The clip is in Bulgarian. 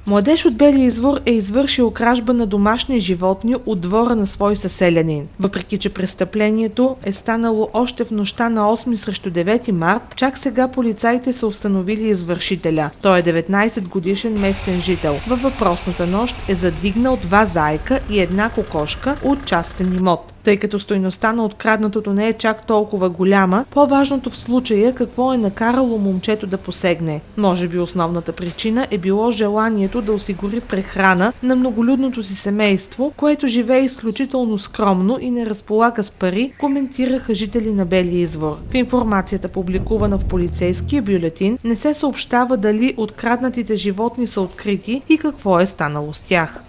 Младеж от Белия извор е извършил кражба на домашни животни от двора на свой съселянин. Въпреки че престъплението е станало още в нощта на 8 срещу 9 март, чак сега полицаите са установили извършителя. Той е 19 годишен местен жител. Във въпросната нощ е задигнал 2 зайка и една кокошка от частен имот. Тъй като стойността на откраднатото не е чак толкова голяма, по-важното в случая е какво е накарало момчето да посегне. Може би основната причина е било желанието да осигури прехрана на многолюдното си семейство, което живее изключително скромно и не разполага с пари, коментираха жители на Белия извор. В информацията, публикувана в полицейския бюлетин, не се съобщава дали откраднатите животни са открити и какво е станало с тях.